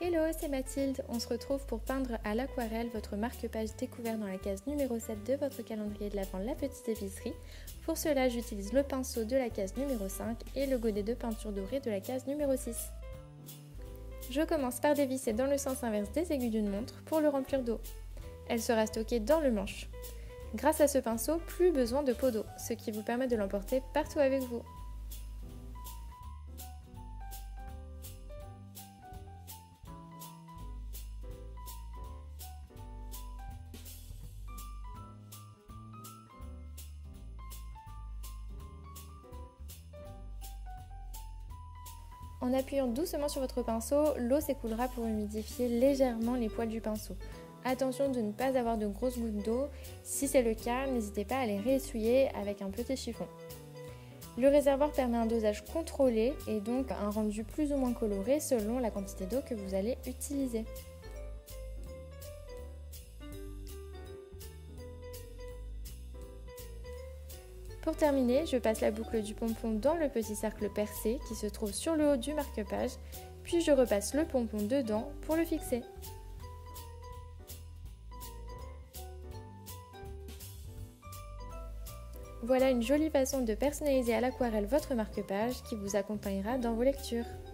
Hello, c'est Mathilde. On se retrouve pour peindre à l'aquarelle votre marque-page découvert dans la case numéro 7 de votre calendrier de l'Avent La Petite Épicerie. Pour cela, j'utilise le pinceau de la case numéro 5 et le godet de peinture dorée de la case numéro 6. Je commence par dévisser dans le sens inverse des aiguilles d'une montre pour le remplir d'eau. Elle sera stockée dans le manche. Grâce à ce pinceau, plus besoin de pot d'eau, ce qui vous permet de l'emporter partout avec vous. En appuyant doucement sur votre pinceau, l'eau s'écoulera pour humidifier légèrement les poils du pinceau. Attention de ne pas avoir de grosses gouttes d'eau. Si c'est le cas, n'hésitez pas à les réessuyer avec un petit chiffon. Le réservoir permet un dosage contrôlé et donc un rendu plus ou moins coloré selon la quantité d'eau que vous allez utiliser. Pour terminer, je passe la boucle du pompon dans le petit cercle percé qui se trouve sur le haut du marque-page, puis je repasse le pompon dedans pour le fixer. Voilà une jolie façon de personnaliser à l'aquarelle votre marque-page qui vous accompagnera dans vos lectures.